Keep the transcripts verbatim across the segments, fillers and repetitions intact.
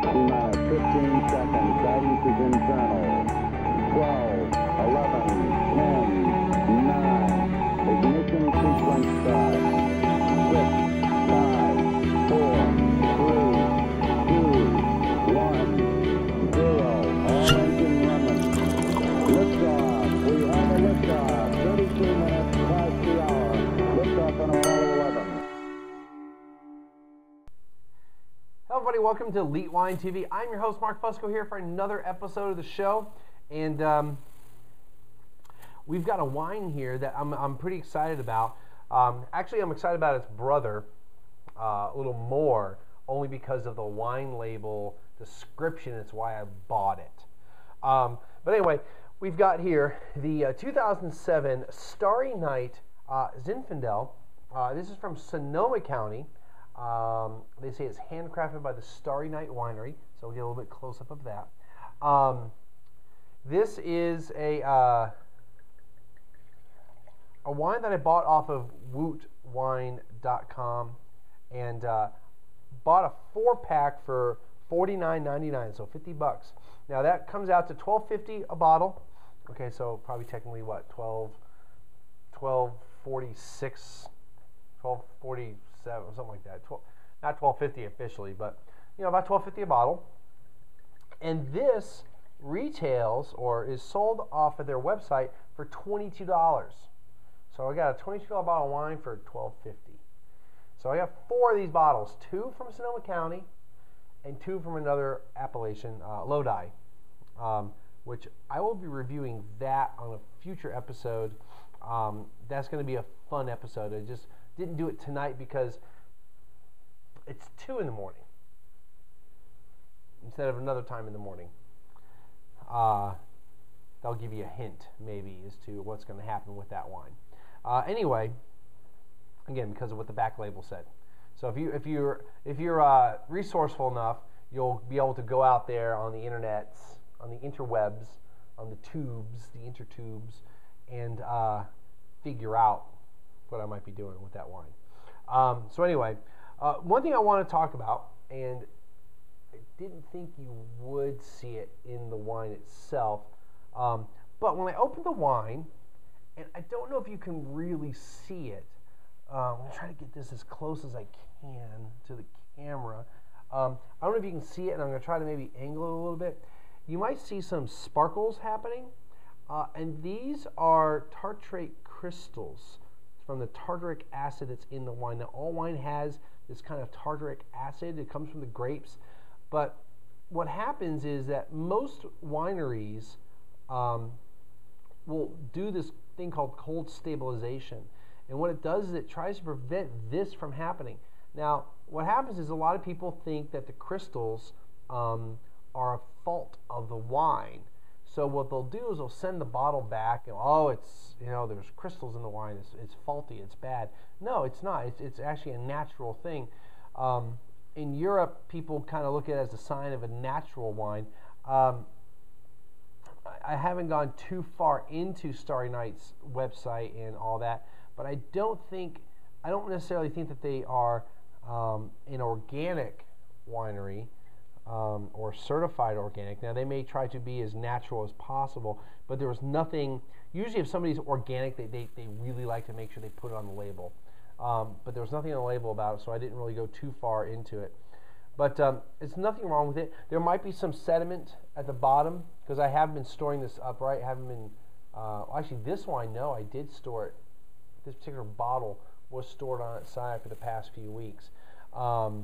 T-minus fifteen seconds. Guidance is internal. twelve, eleven, ten, nine. Ignition sequence start. six, five, four, three, two, one, zero. All engine running. Liftoff. We have a liftoff. thirty-two minutes past the hour. Liftoff on Apollo eleven. Hello everybody, welcome to Elite Wine T V. I'm your host Mark Fusco here for another episode of the show, and um, we've got a wine here that I'm, I'm pretty excited about. Um, actually, I'm excited about its brother uh, a little more, only because of the wine label description. It's why I bought it. Um, but anyway, we've got here the uh, two thousand seven Starry Night uh, Zinfandel. Uh, this is from Sonoma County. Um, they say it's handcrafted by the Starry Night Winery, so we'll get a little bit close up of that. Um, this is a uh, a wine that I bought off of woot wine dot com, and uh, bought a four pack for forty-nine ninety-nine, so fifty bucks. Now that comes out to twelve fifty a bottle. Okay, so probably technically what, twelve forty-six, twelve forty-seven, something like that. twelve, not twelve fifty officially, but you know, about twelve fifty a bottle. And this retails or is sold off of their website for twenty-two dollars. So I got a twenty-two dollar bottle of wine for twelve fifty. So I got four of these bottles, two from Sonoma County and two from another appellation, uh, Lodi, um, which I will be reviewing that on a future episode. Um, that's going to be a fun episode. I just didn't do it tonight because it's two in the morning instead of another time in the morning. Uh, that'll give you a hint maybe as to what's going to happen with that wine. Uh, anyway, again, because of what the back label said. So if you if you're if you're uh, resourceful enough, you'll be able to go out there on the internets, on the interwebs, on the tubes, the intertubes, and uh, figure out what I might be doing with that wine. Um, so anyway, uh, one thing I want to talk about, and I didn't think you would see it in the wine itself, um, but when I opened the wine, and I don't know if you can really see it, uh, I'm going to try to get this as close as I can to the camera. Um, I don't know if you can see it, and I'm going to try to maybe angle it a little bit. You might see some sparkles happening, uh, and these are tartrate crystals from the tartaric acid that's in the wine. Now, all wine has this kind of tartaric acid. It comes from the grapes. But what happens is that most wineries um, will do this thing called cold stabilization. And what it does is it tries to prevent this from happening. Now, what happens is a lot of people think that the crystals um, are a fault of the wine. So what they'll do is they'll send the bottle back, and oh, it's, you know, there's crystals in the wine, it's, it's faulty, it's bad. No, it's not. It's, it's actually a natural thing. Um, in Europe, people kind of look at it as a sign of a natural wine. Um, I, I haven't gone too far into Starry Night's website and all that, but I don't think, I don't necessarily think that they are um, an organic winery. Um, or certified organic. Now, they may try to be as natural as possible, but there was nothing. Usually if somebody's organic, they, they, they really like to make sure they put it on the label. Um, but there was nothing on the label about it, so I didn't really go too far into it. But um, it's nothing wrong with it. There might be some sediment at the bottom, because I have been storing this upright. I haven't been, uh, actually this wine, no, I did store it. This particular bottle was stored on its side for the past few weeks. Um,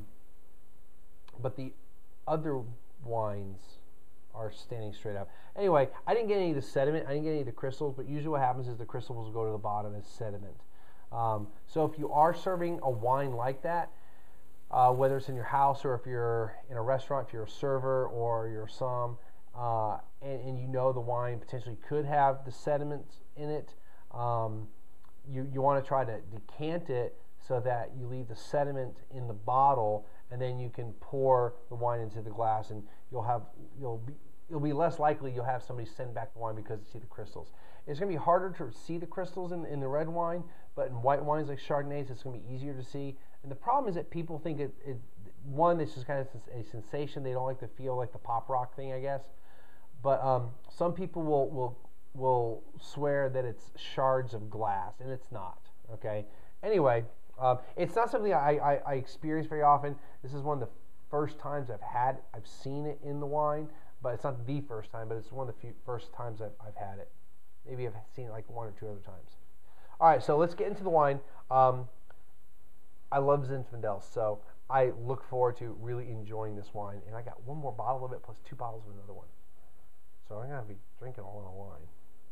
but the other wines are standing straight up. Anyway, I didn't get any of the sediment. I didn't get any of the crystals, but usually what happens is the crystals will go to the bottom as sediment. Um, so if you are serving a wine like that, uh, whether it's in your house or if you're in a restaurant, if you're a server or you're some, uh, and, and you know the wine potentially could have the sediment in it, um, you, you want to try to decant it so that you leave the sediment in the bottle, and then you can pour the wine into the glass, and you'll have you'll be you'll be less likely you'll have somebody send back the wine because they see the crystals. It's going to be harder to see the crystals in, in the red wine, but in white wines like Chardonnays, it's going to be easier to see. And the problem is that people think it, it one, it's just kind of a sensation. They don't like to feel like the pop rock thing, I guess. But um, some people will will will swear that it's shards of glass, and it's not. Okay. Anyway, um, it's not something I, I, I experience very often. This is one of the first times I've had, I've seen it in the wine, but it's not the first time, but it's one of the few first times I've, I've had it. Maybe I've seen it like one or two other times. All right, so let's get into the wine. Um, I love Zinfandel, so I look forward to really enjoying this wine. And I got one more bottle of it plus two bottles of another one. So I'm going to be drinking all in a line.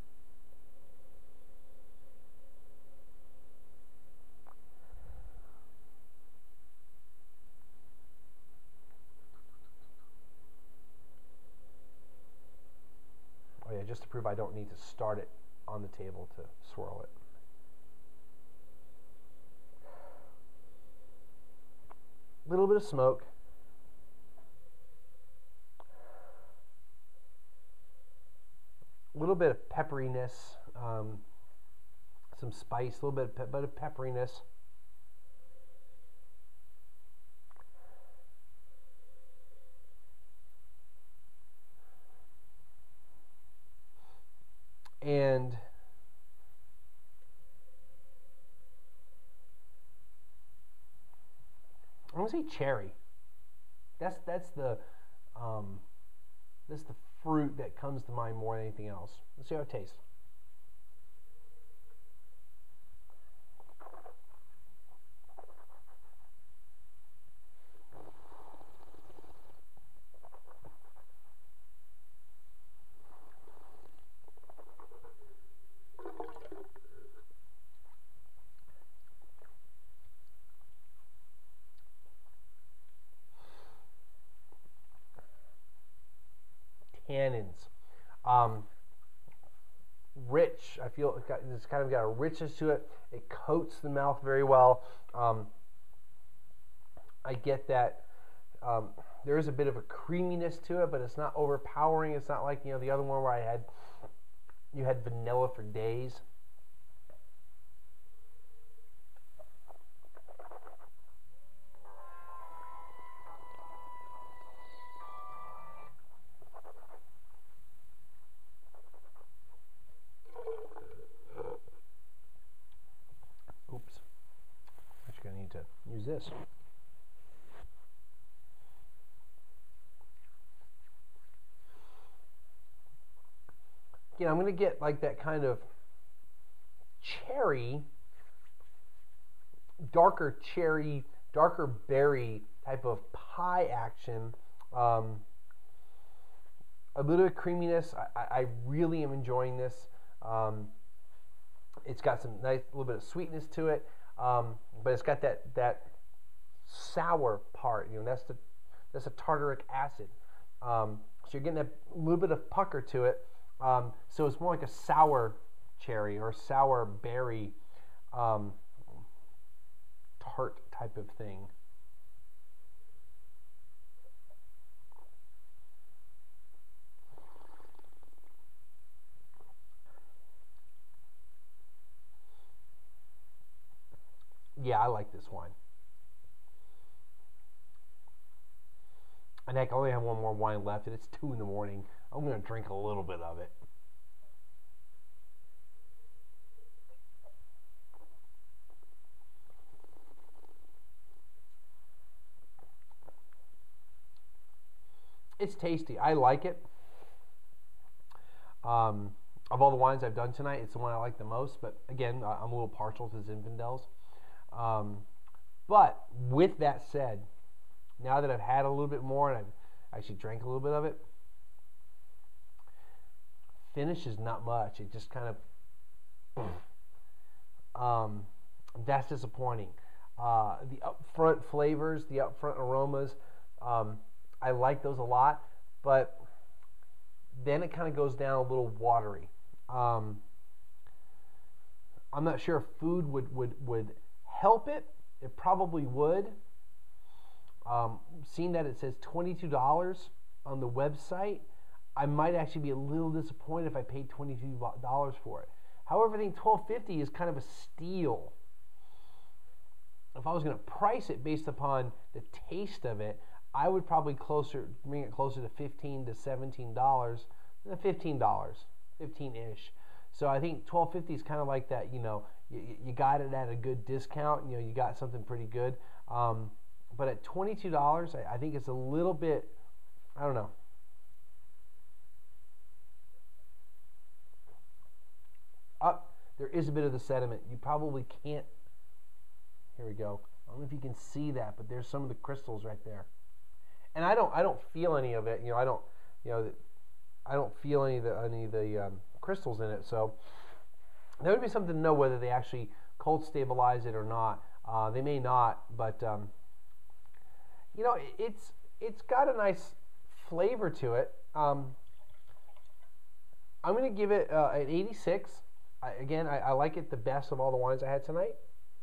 Oh yeah, just to prove I don't need to start it on the table to swirl it. A little bit of smoke. A little bit of pepperiness, um, some spice, a little bit of, pe bit of pepperiness. And I'm gonna say cherry. That's that's the um, that's the fruit that comes to mind more than anything else. Let's see how it tastes. Tannins, um, rich. I feel it got, it's kind of got a richness to it. It coats the mouth very well. Um, I get that um, there is a bit of a creaminess to it, but it's not overpowering. It's not like, you know, the other one where I had you had vanilla for days. Use this. Again, I'm going to get like that kind of cherry, darker cherry, darker berry type of pie action. Um, a little bit of creaminess. I, I really am enjoying this. Um, it's got some nice little bit of sweetness to it. Um, but it's got that that sour part, you know. That's the that's a tartaric acid. Um, so you're getting a little bit of pucker to it. Um, so it's more like a sour cherry or sour berry um, tart type of thing. Yeah, I like this wine. And heck, I only have one more wine left, and it's two in the morning. I'm going to drink a little bit of it. It's tasty. I like it. Um, of all the wines I've done tonight, it's the one I like the most. But again, I'm a little partial to Zinfandels. Um, but with that said, now that I've had a little bit more and I've actually drank a little bit of it, finish is not much. It just kind of, um, that's disappointing. Uh, the upfront flavors, the upfront aromas, um, I like those a lot, but then it kind of goes down a little watery. Um, I'm not sure if food would, would, would help it. It probably would. Um, seeing that it says twenty-two dollars on the website, I might actually be a little disappointed if I paid twenty-two dollars for it. However, I think twelve fifty is kind of a steal. if I was going to price it based upon the taste of it, I would probably closer bring it closer to fifteen to seventeen dollars, fifteen dollars, fifteen-ish. So I think twelve fifty is kind of like that. You know, you, you got it at a good discount. You know, you got something pretty good. Um, but at twenty-two dollars, I, I think it's a little bit. I don't know. Up, there is a bit of the sediment. You probably can't. Here we go. I don't know if you can see that, but there's some of the crystals right there. And I don't, I don't feel any of it. You know, I don't, you know, I don't feel any of the, any of the um, crystals in it. So that would be something to know whether they actually cold stabilize it or not. Uh, they may not, but um, you know, it, it's it's got a nice flavor to it. Um, I'm going to give it uh, an eighty-six. I, again, I, I like it the best of all the wines I had tonight.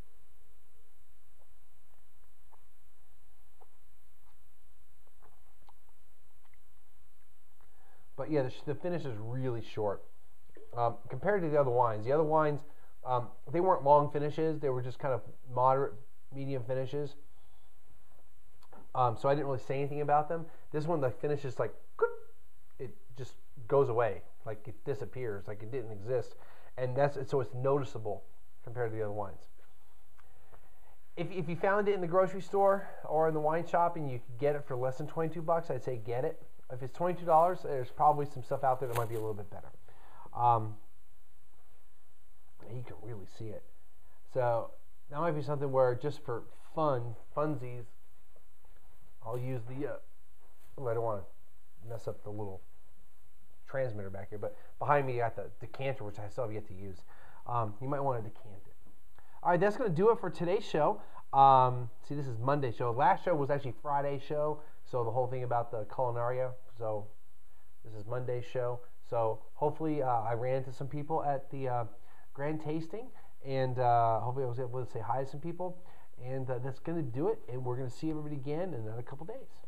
But yeah, the, the finish is really short um, compared to the other wines. The other wines, um, they weren't long finishes. They were just kind of moderate, medium finishes. Um, so I didn't really say anything about them. This one, the finish is like, it just goes away. Like it disappears, like it didn't exist. And that's so it's noticeable compared to the other wines. If, if you found it in the grocery store or in the wine shop and you could get it for less than twenty-two bucks, I'd say get it. If it's twenty-two dollars, there's probably some stuff out there that might be a little bit better. Um, you can really see it. So that might be something where just for fun, funsies, I'll use the, uh, oh, I don't want to mess up the little transmitter back here, but behind me I got the decanter, which I still have yet to use. Um, you might want to decant it. All right, that's going to do it for today's show. Um, see, this is Monday's show. Last show was actually Friday's show, so the whole thing about the culinaria. So this is Monday's show. So hopefully uh, I ran into some people at the uh, grand tasting, and uh, hopefully I was able to say hi to some people. And uh, that's going to do it, and we're going to see everybody again in another couple days.